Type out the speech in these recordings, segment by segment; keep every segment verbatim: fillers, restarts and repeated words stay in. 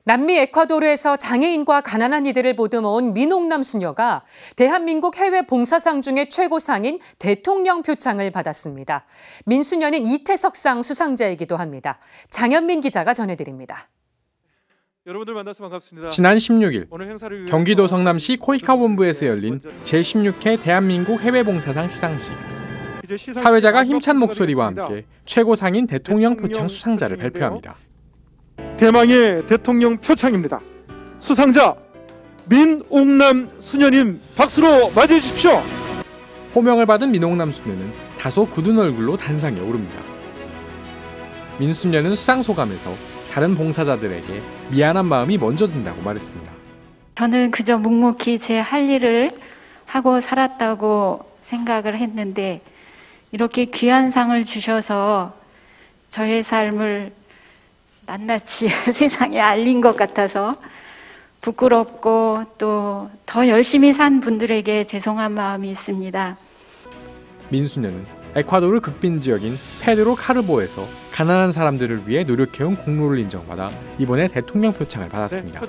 남미 에콰도르에서 장애인과 가난한 이들을 보듬어온 민옥남 수녀가 대한민국 해외 봉사상 중에 최고상인 대통령 표창을 받았습니다. 민 수녀는 이태석상 수상자이기도 합니다. 장현민 기자가 전해드립니다. 여러분들 만나서 반갑습니다. 지난 십육 일 경기도 성남시 코이카 본부에서 열린 제십육 회 대한민국 해외봉사상 시상식. 사회자가 힘찬 목소리와 함께 최고상인 대통령 표창 수상자를 발표합니다. 대망의 대통령 표창입니다. 수상자 민옥남 수녀님 박수로 맞이해 주십시오. 호명을 받은 민옥남 수녀는 다소 굳은 얼굴로 단상에 오릅니다. 민 수녀는 수상 소감에서 다른 봉사자들에게 미안한 마음이 먼저 든다고 말했습니다. 저는 그저 묵묵히 제 할 일을 하고 살았다고 생각을 했는데 이렇게 귀한 상을 주셔서 저의 삶을 낱낱이 세상에 알린 것 같아서 부끄럽고 또 더 열심히 산 분들에게 죄송한 마음이 있습니다. 민수녀는 에콰도르 극빈 지역인 페드로 카르보에서 가난한 사람들을 위해 노력해온 공로를 인정받아 이번에 대통령 표창을 받았습니다.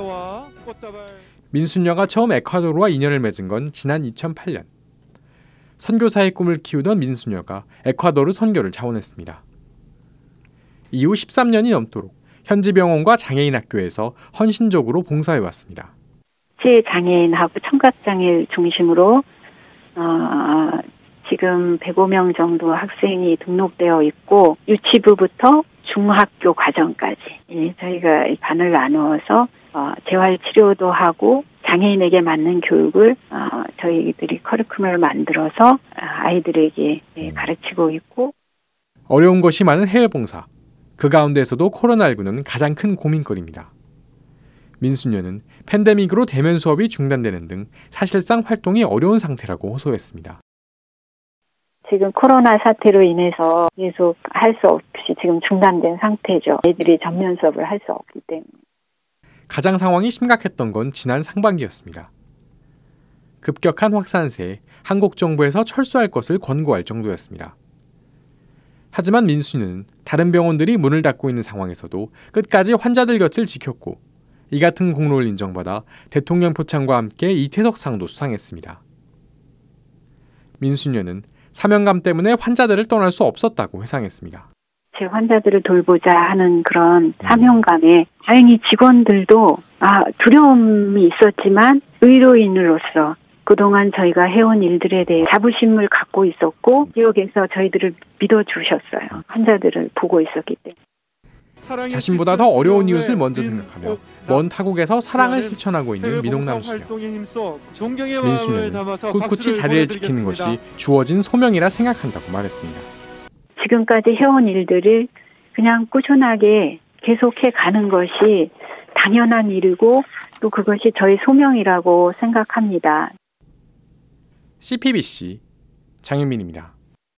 민수녀가 처음 에콰도르와 인연을 맺은 건 지난 이천팔 년. 선교사의 꿈을 키우던 민수녀가 에콰도르 선교를 자원했습니다. 이후 십삼 년이 넘도록 현지 병원과 장애인 학교에서 헌신적으로 봉사해왔습니다. 장애인하고 청각장애를 중심으로 어, 지금 백오 명 정도 학생이 등록되어 있고 유치부부터 중학교 과정까지 예, 저희가 반을 나누어서 어, 재활치료도 하고 장애인에게 맞는 교육을 어, 저희들이 커리큘럼을 만들어서 아이들에게 예, 가르치고 있고. 어려운 것이 많은 해외봉사. 그 가운데에서도 코로나십구는 가장 큰 고민거리입니다. 민수녀는 팬데믹으로 대면 수업이 중단되는 등 사실상 활동이 어려운 상태라고 호소했습니다. 지금 코로나 사태로 인해서 계속 할 수 없이 지금 중단된 상태죠. 애들이 전면 수업을 할 수 없기 때문에. 가장 상황이 심각했던 건 지난 상반기였습니다. 급격한 확산세에 한국 정부에서 철수할 것을 권고할 정도였습니다. 하지만 민수녀는 다른 병원들이 문을 닫고 있는 상황에서도 끝까지 환자들 곁을 지켰고 이 같은 공로를 인정받아 대통령 표창과 함께 이태석상도 수상했습니다. 민수녀는 사명감 때문에 환자들을 떠날 수 없었다고 회상했습니다. 제 환자들을 돌보자 하는 그런 사명감에 다행히 직원들도 아, 두려움이 있었지만 의료인으로서 그동안 저희가 해온 일들에 대해 자부심을 갖고 있었고 지역에서 저희들을 믿어주셨어요. 환자들을 보고 있었기 때문에. 자신보다 더 어려운 이웃을 먼저 생각하며 먼 타국에서 사랑을 실천하고 있는 민옥남 수녀. 민수녀는 꿋꿋이 자리를 지키는 것이 주어진 소명이라 생각한다고 말했습니다. 지금까지 해온 일들을 그냥 꾸준하게 계속해 가는 것이 당연한 일이고 또 그것이 저희 소명이라고 생각합니다. 씨피비씨 장현민입니다.